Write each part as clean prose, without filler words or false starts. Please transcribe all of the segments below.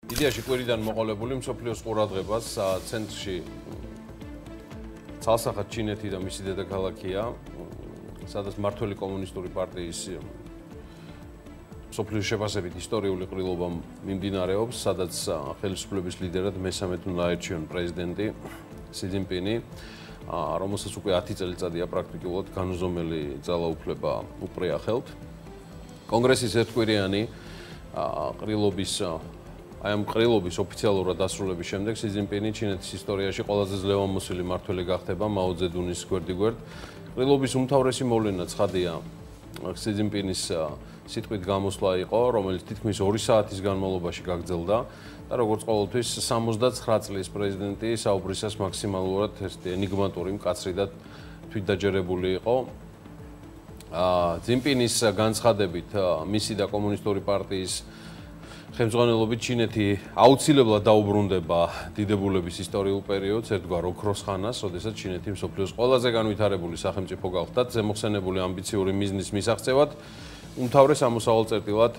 იდეაში კვირიდან მოყოლებული მსოფლიოს ყურადღებას ცენტრში ცალსახად ჩინეთი და მისი დედაქალაქია, სადაც მმართველი კომუნისტური პარტიის მსოფლიოს შეფასებით ისტორიული ყრილობა მიმდინარეობს, სადაც ხელისუფლების ლიდერად მესამედ უნდა აირჩიონ პრეზიდენტი სი ძინპინი, რომელსაც უკვე 10 წელიწადია პრაქტიკულად განუზომელი ძალაუფლება უპრია ხელთ. კონგრესის ერთკვირიანი ყრილობის ამ ყრილობის ოფიციალურად დასრულების შემდეგ სი ძინპინი ჩინეთის ისტორიაში ყველაზე ძლევამოსილი მმართველი გახდება მაო ძედუნის გვერდიგვერდ. ყრილობის უმთავრესი მოვლენა ცხადია სი ძინპინის სიტყვით გამოსვლა იყო, რომელიც თითქმის 2 საათის განმავლობაში გაგრძელდა და როგორც ყოველთვის 79 წლის პრეზიდენტი საუბრისას მაქსიმალურად ენიგმატური, მკაცრი და თვითდაჯერებული იყო. ძინპინის განცხადებით მისი და კომუნისტური პარტიის ხელმძღვანელობით ჩინეთი აუცილებლად დაუბრუნდება დიდებულების ისტორიულ პერიოდს, ერთგვარ ოქროს ხანას, როდესაც ჩინეთი მსოფლიოს ყველაზე განვითარებული სახელმწიფო გახდა, ზემოხსენებული ამბიციური მიზნის მისაღწევად, უმთავრეს ამოსავალ წერტილად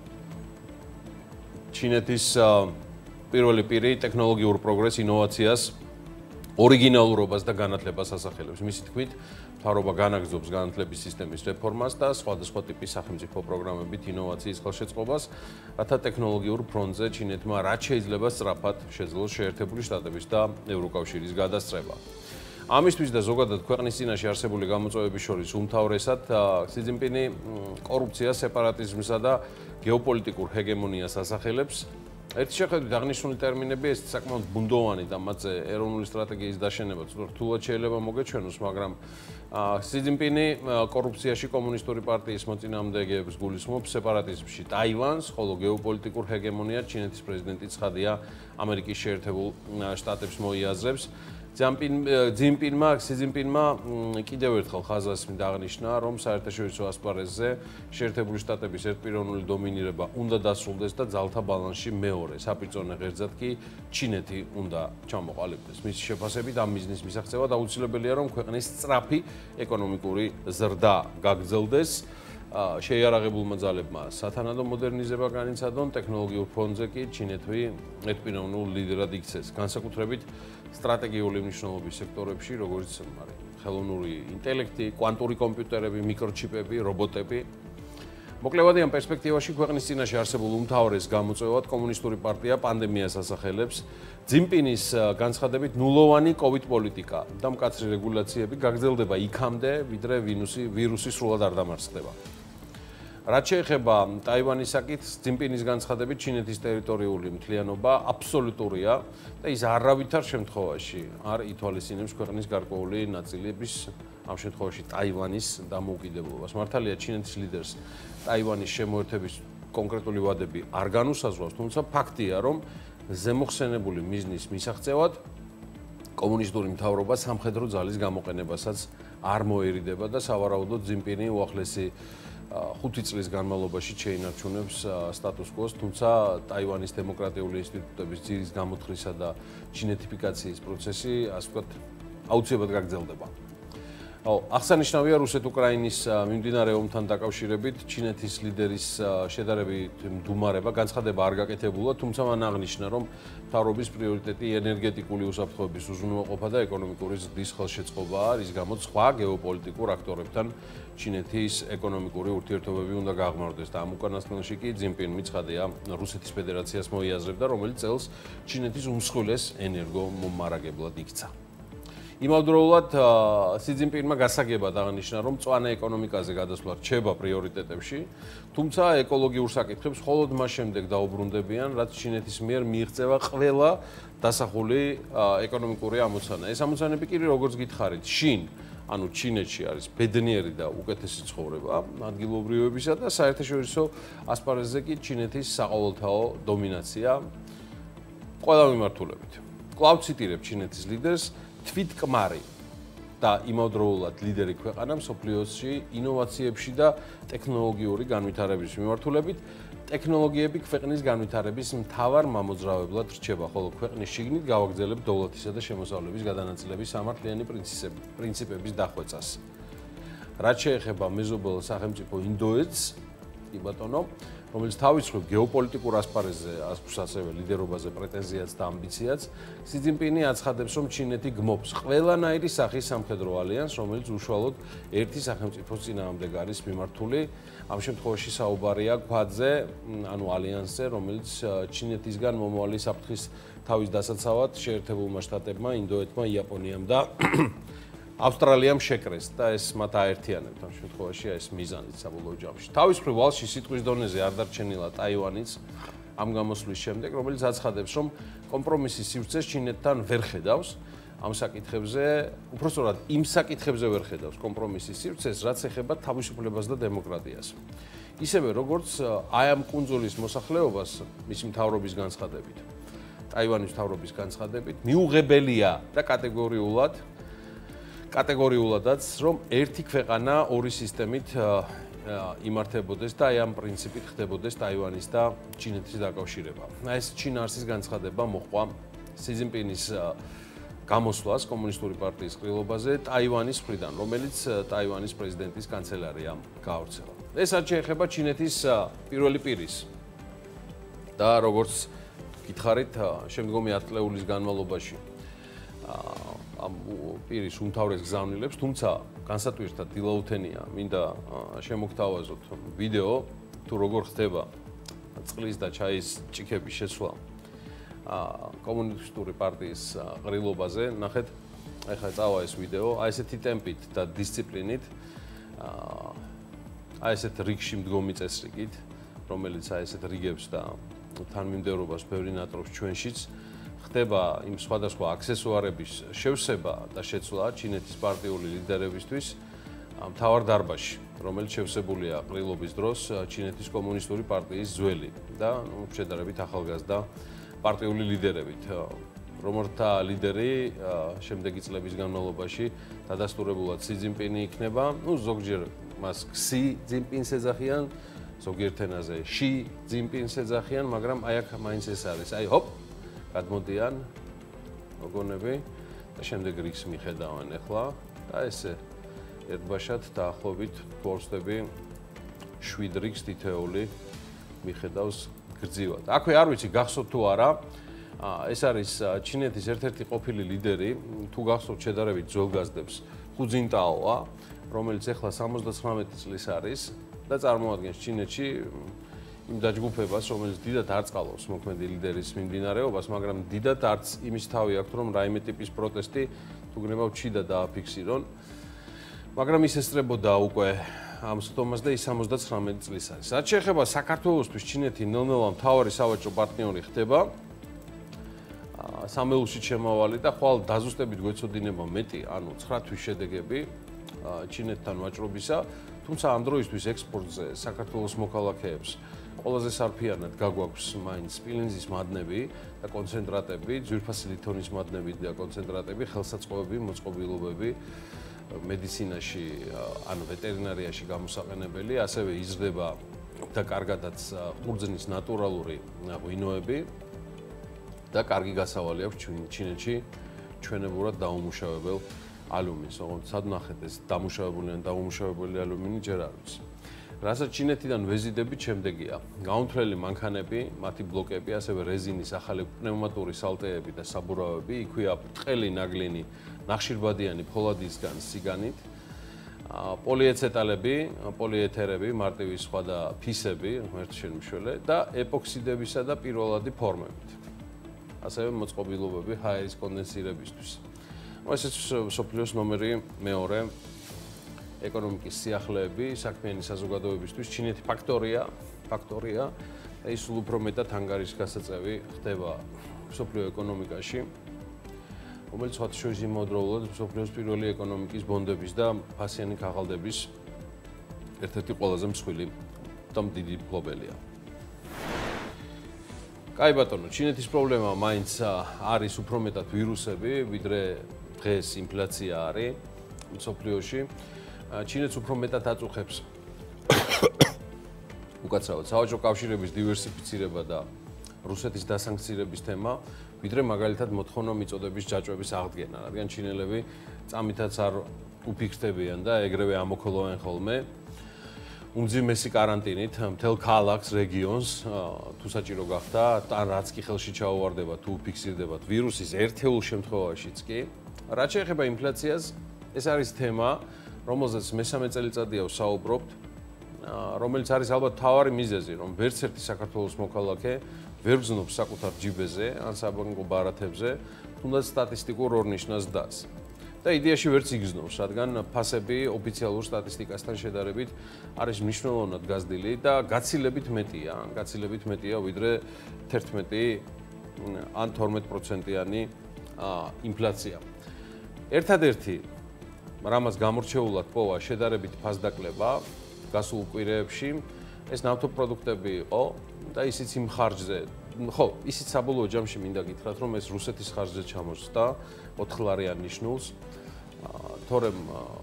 ჩინეთის პირველი პირი ტექნოლოგიურ პროგრესს, ინოვაციას, ორიგინალურობას და განათლებას ასახელებს. მისი თქმით, მთავრობა განაგრძობს განათლების სისტემის რეფორმას და სხვადასხვა ტიპის სახელმწიფო პროგრამებით ინოვაციის ხელშეწყობას, რათა ტექნოლოგიურ ფრონტზე ჩინეთმა რაც შეიძლება სწრაფად შეძლოს შეერთებული შტატების და ევროკავშირის გადასწრება. ამისთვის და ზოგადად ქვეყნის წინაშე არსებული გამოწვევების შორის უმთავრესად სი ძინპინი კორუფციას, სეპარატიზმსა და გეოპოლიტიკურ ჰეგემონიას ასახელებს. ერთი შეხედვით აღნიშნული ტერმინები ეს საკმაოდ ბუნდოვანი და მათზე ეროვნული სტრატეგიის დაშენება რთულად შეიძლება მოგეჩვენოს, მაგრამ სი ძინპინი კორუფციაში კომუნისტური პარტიის მოწინააღმდეგეებს გულისხმობს, სეპარატიზმში ტაივანს, ხოლო გეოპოლიტიკურ ჰეგემონიად ჩინეთის პრეზიდენტი ცხადია ამერიკის შეერთებულ შტატებს მოიაზრებს. ძინპინმა სი ძინპინმა კიდევ ერთხელ ხაზას აღნიშნა, რომ საერთაშორისო ასპარეზზე შეერთებული შტატების ერთპიროვნული დომინირება უნდა დასრულდეს და ძალთა ბალანსში მეორე საპირწონე ღერძად კი ჩინეთი უნდა ჩამოყალიბდეს. მისი შეფასებით ამ მიზნის მისაღწევად აუცილებელია, რომ ქვეყნის სწრაფი ეკონომიკური ზრდა გაგრძელდეს. შეიარაღებულმა ძალებმა სათანადო მოდერნიზება განიცადონ, ტექნოლოგიურ ფრონტზე კი ჩინეთი ერთპიროვნულ ლიდერად იქცეს, განსაკუთრებით სტრატეგიული მნიშვნელობის სექტორებში, როგორც ხელოვნური ინტელექტი, კვანტური კომპიუტერები, მიკროჩიპები, რობოტები. მოკლევადიან პერსპექტივაში ქვეყნის წინაშე არსებულ უმთავრეს გამოწვევად კომუნისტური პარტია პანდემიას ასახელებს. ძინპინის განცხადებით ნულოვანი COVID პოლიტიკა და მკაცრი რეგულაციები გაგრძელდება იქამდე, ვიდრე ვირუსი სრულად არ დამარცხდება. რაც შეეხება ტაივანის საკითხს, ძინპინის განცხადებით ჩინეთის ტერიტორიული მთლიანობა აბსოლუტურია და ის არავითარ შემთხვევაში არ ითვალისწინებს ქვეყნის გარკვეული ნაწილების, ამ შემთხვევაში ტაივანის დამოუკიდებლობას. მართალია ჩინეთის ლიდერს ტაივანის შემოერთების კონკრეტული ვადები არ განუსაზღვრავს, თუმცა ფაქტია, რომ ზემოხსენებული მიზნის მისაღწევად კომუნისტური მთავრობა სამხედრო ძალის გამოყენებასაც არ მოერიდება და სავარაუდოდ ძინპინი უახლესი 5 წლის განმავლობაში შეინარჩუნებს სტატუს კვოს, თუმცა ტაივანის დემოკრატიული ინსტიტუტების ძირის გამოთხრისა და ჩინეთიფიკაციის პროცესი, ასე ვთქვათ, აუცილებლად გაგრძელდება. აღსანიშნავია რუსეთ-უკრაინის მიმდინარე ომთან დაკავშირებით ჩინეთის ლიდერის შედარებით მდუმარება განცხადება არ გაკეთებულა, თუმცა მან აღნიშნა, რომ მთავრობის პრიორიტეტი ენერგეტიკული უსაფრთხოების უზრუნველყოფა და ეკონომიკური ზრდის ხელშეწყობაა, რის გამოც სხვა გეოპოლიტიკურ აქტორებთან ჩინეთის ეკონომიკური ურთიერთობები უნდა გაღმართდეს და ამ უკანასკნელში კი ძინპინი ცხადია რუსეთის ფედერაციას მოიაზრებდა, რომელიც წელს ჩინეთის უმსხვილეს ენერგომომარაგებლად იქცა. იმავდროულად სი ძინპინმა გასაგებად აღნიშნა, რომ მწვანე ეკონომიკაზე გადასვლა რჩება პრიორიტეტებში, თუმცა ეკოლოგიურ საკითხებს მხოლოდ მას შემდეგ დაუბრუნდებიან, რაც ჩინეთის მიერ მიიღწევა ყველა დასახული ეკონომიკური ამოცანა. ეს ამოცანები კი როგორც გითხარით, შინ ანუ ჩინეთში არის ბედნიერი და უკეთესი ცხოვრება ადგილობრივებისა და საერთაშორისო ასპარეზზე კი ჩინეთის საყოველთაო დომინაცია ყველა მიმართულებით. კვლავ ციტირებ ჩინეთის ლიდერს, თვითკმარი და იმავდროულად ლიდერი ქვეყანა მსოფლიოში ინოვაციებში და ტექნოლოგიური განვითარების მიმართულებით, ტექნოლოგიები ქვეყნის განვითარების მთავარ მამოძრავებლად რჩება, ხოლო ქვეყნის შიგნით გავაგრძელებთ დოვლათისა და შემოსავლების გადანაწილების სამართლიანი პრინციპების დახვეწას. რაც შეეხება მეზობელ სახელმწიფო ინდოეთს, კი ბატონო, რომელიც თავისუფლ გეოპოლიტიკურ ასპარეზზე ასევე ლიდერობაზე პრეტენზიაც და ამბიციაც, სი ძინპინი აცხადებს, რომ ჩინეთი გმობს ყველანაირი სახის სამხედრო ალიანსს, რომელიც უშუალოდ ერთი სახელმწიფოს წინააღმდეგ არის მიმართული. ამ შემთხვევაში საუბარია ქვადზე, ანუ ალიანსზე, რომელიც ჩინეთისგან მომავალი საფრთხის თავის დასაცავად შეერთებულმა შტატებმა, ინდოეთმა, იაპონიამ და ავსტრალიამ შეკრეს და ეს მათ აერთიანებთ ამ შემთხვევაში ეს მიზანით საბოლოო ჯამში. თავისუფლ ვალში სიტყვის დონეზე არ დარჩენილა ტაივანიც ამ გამოსვლის შემდეგ, რომელიც აცხადებს, რომ კომპრომისის სივრცეს ჩინეთთან ვერ ხედავს ამ საკითხებზე, უпростоრად იმ საკითხებზე ვერ ხედავს კომპრომისის სივრცეს, რაც ეხება თავისუფლებას და დემოკრატიას. ისევე როგორც აი ამ კუნძულის მოსახლეობას მისი მთავრობის განცხადებით, ტაივანის მთავრობის განცხადებით, მიუღებელია და კატეგორიულადაც, რომ ერთი ქვეყანა ორი სისტემით იმართებოდეს და აი ამ პრინციპით ხდებოდეს ტაივანის და ჩინეთის დაკავშირება. ეს ჩინარსის განცხადება მოჰყვა სი ძინპინის გამოსვლას კომუნისტური პარტიის ყრილობაზე ტაივანის მხრიდან, რომელიც ტაივანის პრეზიდენტის კანცელარიამ გაავრცელა. ეს რაც შეეხება ჩინეთის პირველი პირის და როგორც გითხარით, შემდგომი 10 წლეულის განმავლობაში ამ პირის უმთავრეს გზავნილებს, თუმცა განსატვირთად დილაუთენია, მინდა შემოგთავაზოთ ვიდეო თუ როგორ ხდება წყლის და ჩაის ჭიქების შეცვლა კომუნისტური პარტიის ყრილობაზე. ნახეთ, ეხლა წავა ეს ვიდეო, აი ესეთი ტემპით და დისციპლინით, აი ესეთ რიგში მდგომი წესრიგით, რომელიც აი ესეთ რიგებს და თანმიმდევრობას ბევრი ნატრობს ჩვენშიც, ხდება იმ სხვადასხვა აქსესუარების შევსება და შეცვლა ჩინეთის პარტიული ლიდერებისთვის მთავარ დარბაზში, რომელიც შევსებულია ყრილობის დროს ჩინეთის კომუნისტური პარტიის ძველი და შედარებით ახალგაზრდა პარტიული ლიდერებით. რომელთა ლიდერი შემდეგი წლების განმავლობაში დადასტურებულად სი ძინპინი იქნება, ზოგჯერ მას ქსი ძინპინს ეძახიან, ზოგიერთ ენაზე ში ძინპინს ეძახიან, მაგრამ აი აქ მაინც ეს არის. აი ჰოპ, გადმოდიან გოგონები და შემდეგ რიგს მიხედავენ ახლა და ესე ერთბაშად დაახლოებით ვორცდები 7 რიგს თითეული მიხედავს გრძივად. აქვე არ ვიცი გახსოვთ თუ არა, ეს არის ჩინეთის ერთ-ერთი ყოფილი ლიდერი, თუ გახსოვთ შედარებით ძველგაზრდებს, ხუ ძინტაოა, რომელიც ახლა 79 წლის არის და წარმოადგენს ჩინეთში იმ დაჯგუფებას, რომელიც დიდად არ წყალობს მოქმედი ლიდერის მიმდინარეობას, მაგრამ დიდად არც იმის თავი აქვს, რომ რაიმე ტიპის პროტესტი თუ გნებავ ჩიდა დააფიქსირონ. მაგრამ ის ესწრებოდა უკვე ამ სიტომას და ის 79 წლის არის. რაც შეეხება საქართველოსთვის, ჩინეთი ნელ-ნელა მთავარი სავაჭრო პარტნიორი ხდება. სამეულში შემავალი და ხვალ დაზუსტებით გვეცოდინება მეტი, ანუ 9 თვის შედეგები ჩინეთთან ვაჭრობისა, თუმცა ამ დროისთვის ექსპორტზე საქართველოს მოქალაქეებს ყველაზე სარფიანად გაგვაქვს მაინც სპილენძის მადნები და კონცენტრატები, ძვირფასი ლითონის მადნები და კონცენტრატები, ხელსაწყოები, მოწყობილობები, მედიცინაში, ანუ ვეტერინარიაში გამოსაყენებელი, ასევე იზრდება და კარგადაც ყურძნის ნატურალური ღვინოები და კარგი გასავალი აქვს ჩინეთში ჩვენებურად დაუმუშავებელ ალუმინს. ოღონდ სად ნახეთ ეს დამუშავებული ან დაუმუშავებელი ალუმინი ჯერ არ ვიცი. რასაც ჩინეთიდან ვეზიდებით შემდეგია. გაუნთვლელი მანქანები, მათი ბლოკები, ასევე რეზინის ახალი პნევმატური სალტეები და საბურავები, იქვეა ბრტყელი ნაგლენი ნახშირბადიანი ფოლადისგან სიგანით, პოლიეცეტალები, პოლიეთერები, მარტივი სხვა და ფისები, ერთ შემშველე და ეპოქსიდებისა და პირველადი ფორმებით. ასევე მოწყობილობები ჰაერის კონდენსირებისთვის. ესეც სოფლიოს ნომერი მეორე ეკონომიკის სიახლეები საქმიანი საზოგადოებისთვის ჩინეთი ფაქტორია და ის სულ უფრო მეტად ანგარიშგასაწევი ხდება სოფლიო ეკონომიკაში, რომელიც სხვა შორის იმავდროულად სოფლიოს პირველი ეკონომიკის ბონდების და ფასიანი ქაღალდების ერთ-ერთი ყველაზე მსხვილი და დიდი მფლობელია. კაი ბატონო, ჩინეთის პრობლემა მაინც არის უფრო მეტად ვირუსები, ვიდრე დღეს ინფლაცია არის სოფლიოში. ჩინეთს უფრო მეტად აწუხებს უკაცრავად სავაჭრო კავშირების დივერსიფიცირება და რუსეთის დასანქცირების თემა, ვიდრე მაგალითად მოთხოვნა მიწოდების ჯაჭვების აღდგენა, რადგან ჩინელები წამითაც არ უფიქსდებიან და ეგრევე ამოქოლოვენ ხოლმე. უმძიმესი каранტინით მთელ ქალაქს, რეგიონს, თუ საჭირო გახდა, ან რაც კი ხელში ჩაუვარდება, თუ ფიქსირდებათ ვირუსის ერთეულ შემთხვევაშიც კი. რაც შეეხება ინფლაციას, ეს არის თემა, რომელზეც მესამე წელიწადია ვსაუბრობთ, რომელიც არის ალბათ მთავარი მიზეზი, რომ ვერც ერთი საქართველოს მოქალაქე ვერ გზნობს საკუთარ ჯიბეზე ან საბანკო ბარათებზე, თუნდაც სტატისტიკურ ორნიშნას დას. და იდეაში ვერც იგზნობს, რადგან ფასები ოფიციალურ სტატისტიკასთან შედარებით არის მნიშვნელოვნად გაზრდილი და გაცილებით მეტია, ვიდრე 11 ან 12%-იანი ინფლაცია. ერთადერთი რამაც გამორჩეულად პოვა შედარებით ფასდაკლება გასულ კვირეებში, ეს ნავთობპროდუქტები იყო და ისიც იმ ხარჯზე, ხო, ისიც საბოლოო ჯამში მინდა გითხრათ, რომ ეს რუსეთის ხარჯზე ჩამოსდა 4 ლარიან ნიშნულს. თორემ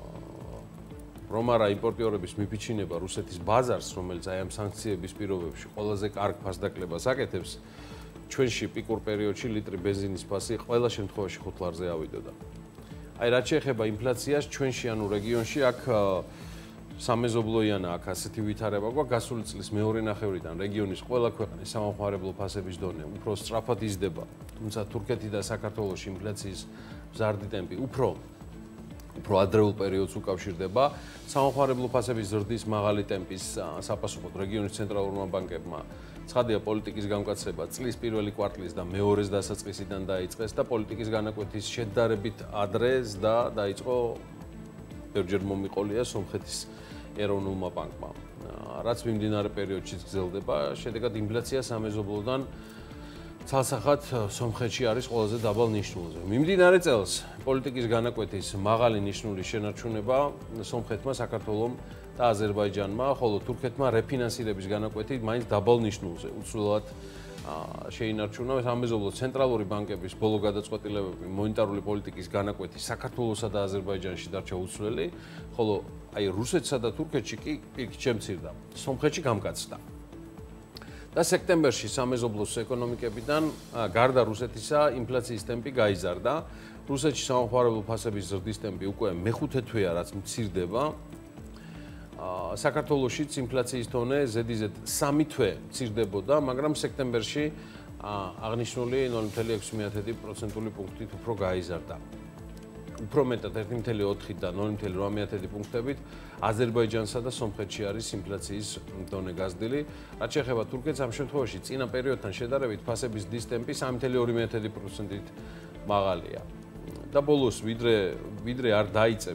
რომ არა იმპორტიორების მიფიჩინება რუსეთის ბაზარს, რომელიც აი ამ სანქციების პირობებში ყველაზე კარგ ფასდაკლებას აკეთებს, ჩვენში პიკურ პერიოდში ლიტრი ბენზინის ფასი ყველა შემთხვევაში 5 ლარზე ავიდოდა. აი რაც შეეხება ინფლაციას, ჩვენში ანუ რეგიონში აქ სამეზობლოიანა აქ ასეთი ვითარება გვაქვს გასული წლის მეორე ნახევრიდან რეგიონის ყველა ქვეყნის სამხმარებლო ფასების დონე უფრო სწრაფად იზრდება, თუმცა თურქეთი და საქართველოში ინფლაციის მზარდი ტემპი უფრო ადრეულ პერიოდს უკავშირდება. სამხმარებლო ფასების ზრდის მაღალი ტემპის საპასუხოდ რეგიონის ცენტრალურმა ბანკებმა ცხადია პოლიტიკის გამკაცება წლის პირველი კვარტლის და მეორეს დასაწყისიდან დაიწყეს და პოლიტიკის განაკვეთის შედარებით ადრეს და დაიწყო ბევრჯერ მომიყოლია სომხეთის ეროვნულმა ბანკმა. რაც მიმდინარე პერიოდშიც გრძელდება, შედეგად ინფლაცია სამეზობლოდან ცალსახად სომხეთში არის ყველაზე დაბალ ნიშნულზე. მიმდინარე წელს პოლიტიკის განაკვეთის მაღალი ნიშნული შენარჩუნება სომხეთმა, საქართველომ და აზერბაიჯანმა, ხოლო თურქეთმა რეფინანსირების განაკვეთი მაინც დაბალ ნიშნულზე უცვლელად შეინარჩუნა. სამეზობლო ცენტრალური ბანკების ბოლო გადაწყვეტილებები მონეტარული პოლიტიკის განაკვეთის საქართველოსა და აზერბაიჯანში დარჩა უცვლელი, ხოლო აი რუსეთსა და თურქეთში კი პირიქით შემცირდა. სომხეთში გამკაცდა. და სექტემბერში სამეზობლოს ეკონომიკებიდან გარდა რუსეთისა ინფლაციის ტემპი გაიზარდა. რუსეთში სამხმარებლო ფასების ზრდის ტემპი უკვე მეხუთე თვეა, რაც მცირდება. საქართველოშიც ინფლაციის დონე ზედიზედ 3 თვე მცირდებოდა, მაგრამ სექტემბერში აღნიშნული 0.6% პუნქტით უფრო გაიზარდა. უფრო მეტად 1.4 და 0.8 პუნქტებით აზერბაიჯანსა და სომხეთში არის ინფლაციის დონე გაზრდილი. რაც შეეხება თურქეთს, ამ შემთხვევაში წინა პერიოდთან შედარებით ფასების ზრდის ტემპი 3.2%-ით მაღალია. და ბოლოს ვიდრე არ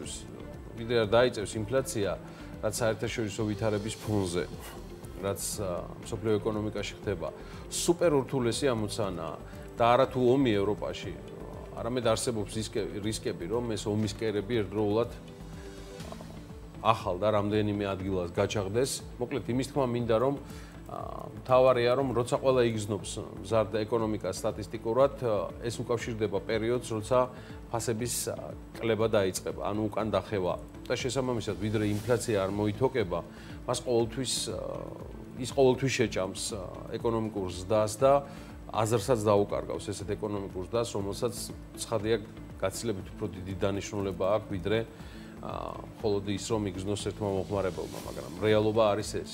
დაიწევს ინფლაცია, რაც საერთაშორისო ვითარების ფონზე, რაც მსოფლიო ეკონომიკაში ხდება, სუპერ ურთულესი ამოცანაა და არა თუ ომი ევროპაში, არამედ არსებობს რისკები, რომ ეს ომის კერები ერთდროულად ახალ და რამდენიმე ადგილას გაჩაღდეს. მოკლედ იმის თქმა მინდა, რომ მთავარია, რომ როცა ყველა იგზნობს მზარდ ეკონომიკას სტატისტიკურად, ეს უკავშირდება პერიოდს, როცა ფასების კლება დაიწყება, ანუ უკან დახევა. და შესაბამისად, ვიდრე ინფლაცია არ მოითოკება, მას ყოველთვის შეჭამს ეკონომიკურ ზრდას და აზრსაც დაუკარგავს ესეთ ეკონომიკურ ზრდას, რომელსაც ცხადია გაცილებით უფრო დიდი დანიშნულება აქვს, ვიდრე მხოლოდ ის, რომ იგზნოს ერთმა მომხმარებელმა, მაგრამ რეალობა არის ეს.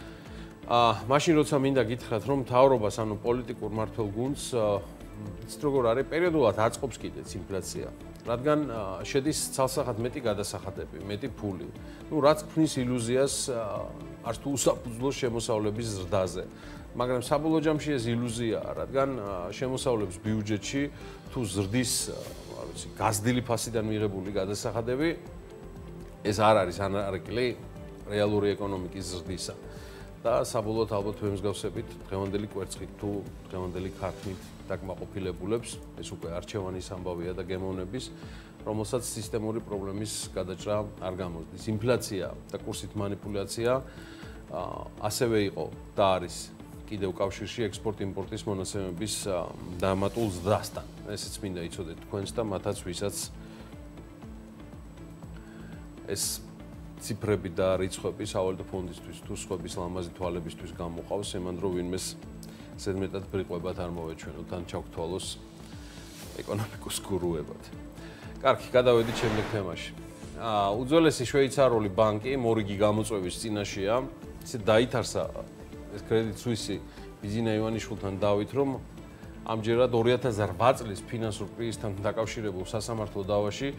მაშინ როცა მინდა გითხრათ, რომ მთავრობას, ანუ პოლიტიკურ მმართველ გუნდს, იცით როგორ არის, პერიოდულად აწყობს კიდეც ინფლაცია, რადგან შედის ცალსახად მეტი გადასახადები, მეტი ფული. რაც ქმნის ილუზიას არც თუ უსაფუძვლო შემოსავლების ზრდაზე. მაგრამ საბოლოო ჯამში ეს ილუზიაა, რადგან შემოსავლების ბიუჯეტში თუ ზრდის, გაზრდილი ფასიდან მიღებული გადასახადები, ეს არ არის ანარკილი რეალური ეკონომიკის ზრდისა. და საბოლოოდ ალბათ ვემსგავსებით დღევანდელი კვერცხით თუ დღევანდელი ქართმით დაკმაყოფილებულებს, ეს უკვე არჩევანის ამბავია და გემოვნების, რომელსაც სისტემური პრობლემის გადაჭრა არ გამოსდის. ინფლაცია და კურსით მანიპულაცია ასევე იყო და არის კიდევ კავშირში ექსპორტ-იმპორტის მონაცემების დამატულ ზრდასთან. ესეც მინდა იცოდეთ თქვენს და მათაც, ვისაც ეს ციფრები და რიცხვები სავალუტო ფონდისთვის თუ სხვების ლამაზი თვალებისთვის გამოყავს, იმან რომ ვინმეს ზედმეტად ბრიყვებად არ მოვეჩვენოთ ან ჩავგთვალოს ეკონომიკურ გურუებად. კარგი, გადავედით შემდეგ თემაში. უძველესი შვეიცარიული ბანკი მორიგი გამოწვევის წინაშეა. ისე დაითარსა ეს კრედიტ სუისი ბიზინა ივანიშვილთან დავით, რომ ამჯერად 2008 წლის ფინანსურ კრიზისთან დაკავშირებულ სასამართლო დავაში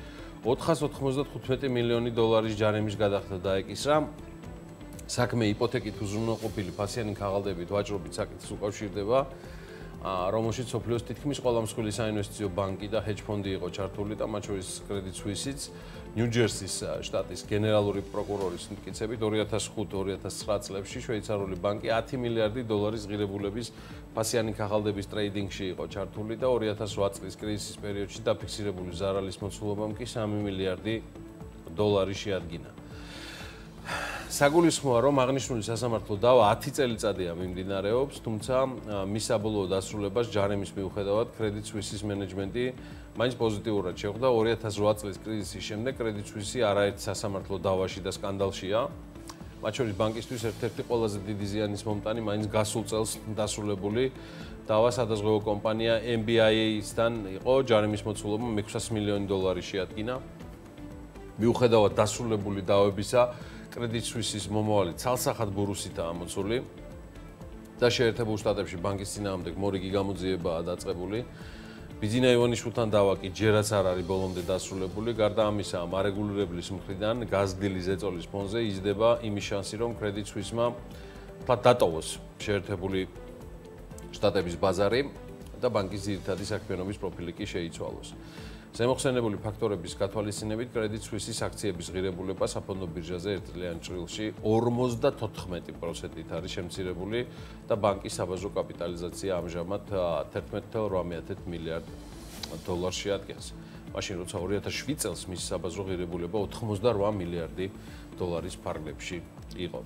495 მილიონი დოლარის ჯარიმის გადახდა დაეკისრა. საქმე იპოთეკით უზრუნველყოფილი ფასიანი ქაღალდებით ვაჭრობით საკითხს უკავშირდება, რომელშიც სოფლიოს თითქმის ყველა მსხვილი საინვესტიციო ბანკი და ჰედჯ ფონდი იყო ჩართული და მათ შორის კრედიტ სუისიც ნიუ-ჯერსის შტატის გენერალური პროკურორის მტკიცებით 2005-2009 წლებში შვეიცარიული ბანკი 10 მილიარდი დოლარის ღირებულების ფასიანი ქაღალდების ტრეიდინგში იყო ჩართული და 2008 წლის კრიზისის პერიოდში დაფიქსირებული ზარალის მოცულობამ კი 3 მილიარდი დოლარი შეადგინა. საგულისხმოა, რომ აღნიშნული სასამართლო დავა 10 წელიწადია მიმდინარეობს, თუმცა მის საბოლოო დასრულებას ჯარიმის მიუხედავად კრედიტ სუისის მენეჯმენტი მაინც პოზიტიურად შეხვდა. 2008 წლის კრიზისის შემდეგ კრედიტ სუისი არაერთ სასამართლო დავაში და სკანდალშია. მათ შორის ბანკისთვის ერთ-ერთი ყველაზე დიდი ზიანის მომტანი მაინც გასულ წელს დასრულებული დავა სადაზღვევო კომპანია MBIA-სთან იყო. ჯარიმის მოცულობა 600 მილიონი დოლარი შეადგინა. მიუხედავად დასრულებული დავებისა, კრედიტ სუისის მომავალი ცალსახად ბურუსითაა მოცული და შეერთებულ შტატებში ბანკის წინააღმდეგ მორიგი გამოძიებაა დაწყებული. ბიზინა ივანიშვილთან დავა კი ჯერაც არ არის ბოლომდე დასრულებული. გარდა ამისა, მარეგულირებლის მხრიდან გაზრდილი ზეწოლის ფონზე იზრდება იმის შანსი, რომ კრედიტ სუისმა დატოვოს შეერთებული შტატების ბაზარი და ბანკის ძირითადი საქმიანობის პროფილი კი შეიცვალოს. ზემოხსენებული ფაქტორების გათვალისწინებით კრედიტ სუისის აქციების ღირებულება საფონდო ბირჟაზე ერთ წლიან ჭრილში 54%-ით არის შემცირებული და ბანკის საბაზრო კაპიტალიზაცია ამჟამად 11.8 მილიარდ დოლარს შეადგენს. მაშინ როცა 2007 წელს მის საბაზრო ღირებულება 88 მილიარდი დოლარის ფარგლებში იყო.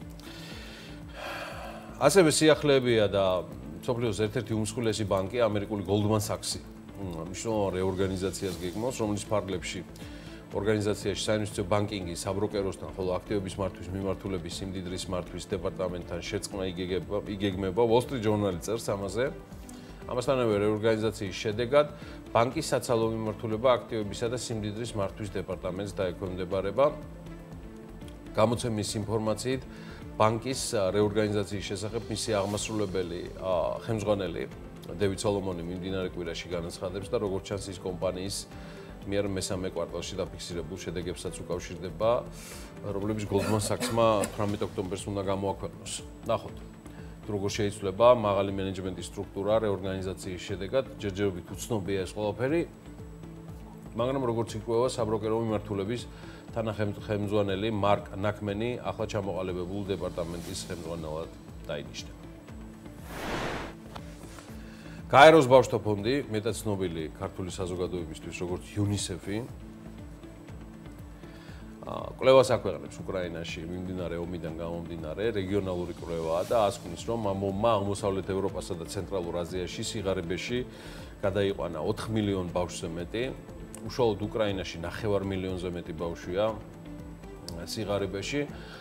ასევე სიახლეებია და მსოფლიოს ერთ-ერთი უმსხვილესი ბანკი ამერიკული Goldman Sachs-ი. მნიშვნელოვან რეორგანიზაციას გეგმავს, რომლის ფარგლებში ორგანიზაციაში საინვესტიციო ბანკინგი, საბროკეროსთან, ხოლო აქტივების მართვის მიმართულების სიმდიდრის მართვის დეპარტამენტთან შერწყმა იგეგმება. Wall Street Journal წერს ამაზე. ამასთანავე რეორგანიზაციის შედეგად ბანკის საცალო მიმართულება აქტივებისა და სიმდიდრის მართვის დეპარტამენტს დაექვემდებარება. გამოცემის ინფორმაციით ბანკის რეორგანიზაციის შესახებ მისი აღმასრულებელი ხელმძღვანელი დევიდ სოლომონი მიმდინარე კვირაში განაცხადებს და როგორც ჩანს ის კომპანიის მიერ მესამე კვარტალში დაფიქსირებულ შედეგებსაც უკავშირდება, რომლებიც Goldman Sachs-მა 18 ოქტომბერს უნდა გამოაქვეყნოს. ნახოთ, როგორ შეიცვლება მაღალი მენეჯმენტის სტრუქტურა რეორგანიზაციის შედეგად, ჯერჯერობით უცნობია ეს ყველაფერი, მაგრამ როგორც იკვევა საბროკერო მიმართულების თანახმწვანელი მარკ ნაკმენი ახლა ჩამოყალიბებულ დეპარტამენტის ხელმძღვანელად დაინიშნება. გაეროს ბავშვთა ფონდი, მეტად ცნობილი ქართული საზოგადოებისთვის როგორც UNICEF-ი, კვლევას აქვეყნებს უკრაინაში მიმდინარე ომიდან გამომდინარე, რეგიონალური კვლევაა და ასკვნის, რომ ამ ომმა აღმოსავლეთ ევროპასა და ცენტრალურ აზიაში სიღარიბეში გადაიყვანა 4 მილიონ ბავშვზე მეტი. უშუალოდ უკრაინაში 9 მილიონზე მეტი ბავშვია სიღარიბეში.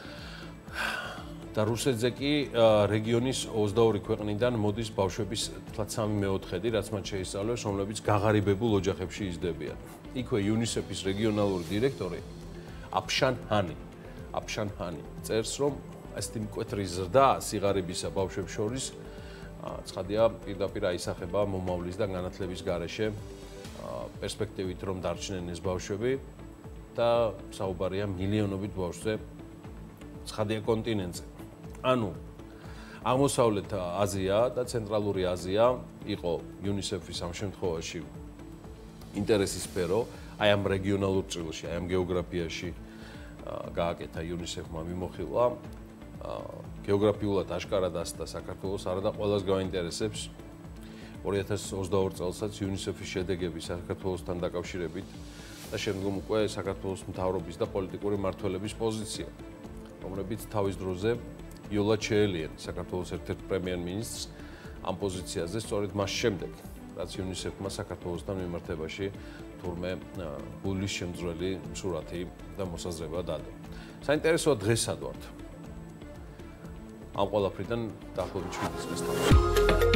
და რუსეთზე კი რეგიონის 22 ქვეყნიდან მოდის ბავშვების 3/4, რაც მათ შეისწავლეს, რომლებიც გაღარიბებულ ოჯახებში იზრდებიან. იქვე UNICEF-ის რეგიონალური დირექტორი აფშან ჰანი წერს, რომ ასეთი მკვეთრი ზრდა სიღარიბისა ბავშვებს შორის ცხადია პირდაპირ აისახება მომავლის და განათლების გარეშე პერსპექტივით, რომ დარჩნენ ეს ბავშვები და საუბარია მილიონობით ბავშვზე ცხადია კონტინენტზე. ანუ აღმოსავლეთ აზია და ცენტრალური აზია იყო UNICEF-ის ამ შემთხვევაში ინტერესის სფერო, აი ამ რეგიონალურ ჭრილში, აი ამ გეოგრაფიაში გააკეთა UNICEF-მა მიმოხილვა. გეოგრაფიულად აშკარად ასდა საქართველოს, არა და ყველას გაინტერესებს 2022 წელსაც UNICEF-ის შედეგები საქართველოსთან დაკავშირებით და შემდგომ უკვე საქართველოს მთავრობის და პოლიტიკური მმართველების პოზიცია, რომლებიც თავის დროზე იოლა ჩეელიანი, საქართველოს ერთ-ერთ პრემიერ-მინისტრს ამ პოზიციაზე სწორედ მას შემდეგ, რაც UNICEF-მა საქართველოსთან მიმართებაში თურმე გულის შემძვრელი სურათი და მოსაზრება დადო. საინტერესოა დღეს სად ვართ? ამ ყველაფრიდან დაახლოებით 7 წელს თავში.